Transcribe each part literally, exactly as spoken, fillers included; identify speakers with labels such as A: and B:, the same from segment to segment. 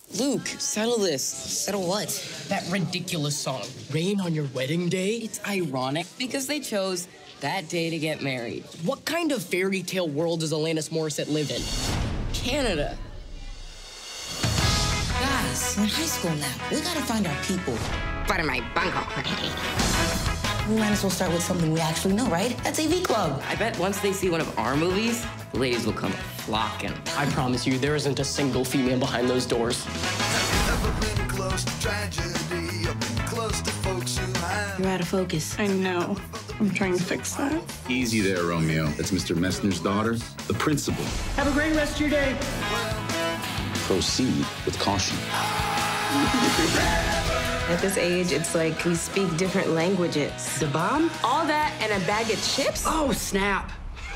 A: Luke, settle this.
B: Settle what?
A: That ridiculous song, Rain on Your Wedding Day. It's ironic because they chose that day to get married. What kind of fairy tale world does Alanis Morissette live in? Canada.
B: Guys, we're in high school now. We gotta find our people.
C: But in my bungle.
B: We might as well start with something we actually know, right? That's A V Club.
A: I bet once they see one of our movies, the ladies will come flocking. I promise you, there isn't a single female behind those doors.
B: You're out of focus.
D: I know. I'm trying to fix that.
E: Easy there, Romeo. That's Mister Messner's daughter, the principal.
A: Have a great rest of your day.
E: Proceed with caution.
C: At this age, it's like we speak different languages.
A: The bomb?
C: All that and a bag of chips?
A: Oh, snap.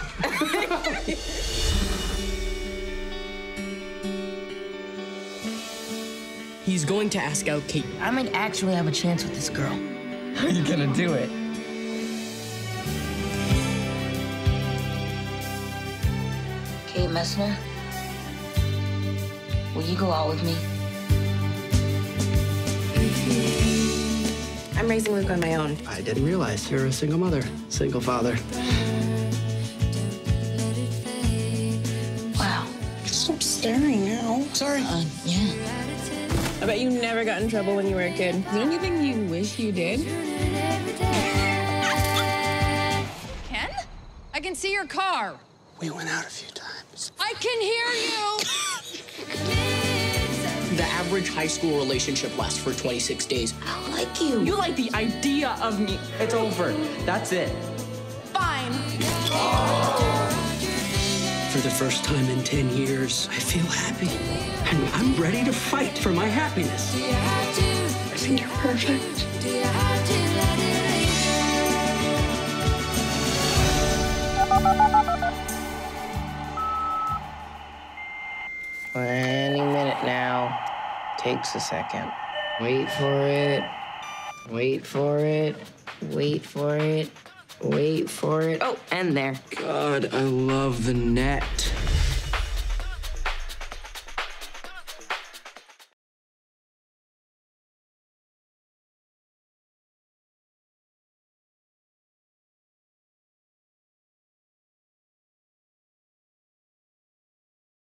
A: He's going to ask out Kate.
B: I might actually have a chance with this girl.
A: How are you gonna do it?
B: Kate Messner, will you go out with me?
C: I'm raising Luke on my own.
A: I didn't realize you're a single mother, single father.
B: Wow.
D: Stop staring now.
B: Sorry. Uh, yeah.
D: I bet you never got in trouble when you were a kid. Is there anything you wish you did?
F: Ken? I can see your car.
A: We went out a few times.
F: I can hear you.
A: The average high school relationship lasts for twenty-six days.
B: I like you.
A: You like the idea of me. It's over. That's it.
F: Fine.
A: For the first time in ten years, I feel happy. And I'm ready to fight for my happiness.
D: I think you're perfect.
A: Any minute now. Takes a second. Wait for it. Wait for it. Wait for it. Wait for it.
C: Oh, and there.
A: God, I love the net.